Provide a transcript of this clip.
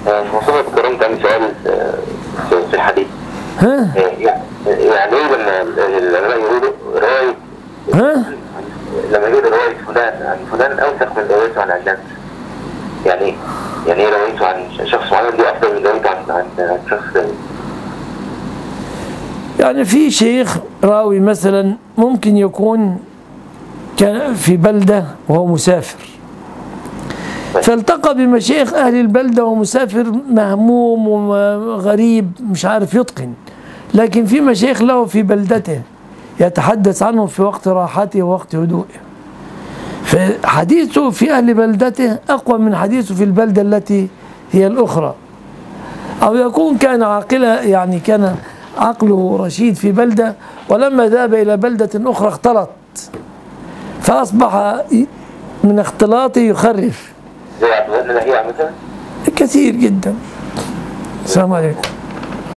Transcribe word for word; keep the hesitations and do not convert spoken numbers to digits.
في مصطفى الكرام كان سؤال في الحديث. ها؟ يعني ايه لما العلماء يقولوا رواية، ها؟ لما يقولوا رواية فلان عن فلان أوثق من روايته عن علان، يعني ايه؟ يعني ايه روايته عن شخص معين دي أفضل من روايته عن عن شخص ثاني؟ يعني في شيخ راوي مثلا ممكن يكون كان في بلدة وهو مسافر، فالتقى بمشايخ أهل البلدة ومسافر مهموم وغريب مش عارف يتقن، لكن في مشايخ له في بلدته يتحدث عنهم في وقت راحته ووقت هدوئه، فحديثه في أهل بلدته أقوى من حديثه في البلدة التي هي الأخرى. أو يكون كان عاقلا، يعني كان عقله رشيد في بلدة ولما ذهب إلى بلدة أخرى اختلط، فأصبح من اختلاطه يخرف. زي عبد الله مثلا؟ كثير جدا. السلام عليكم.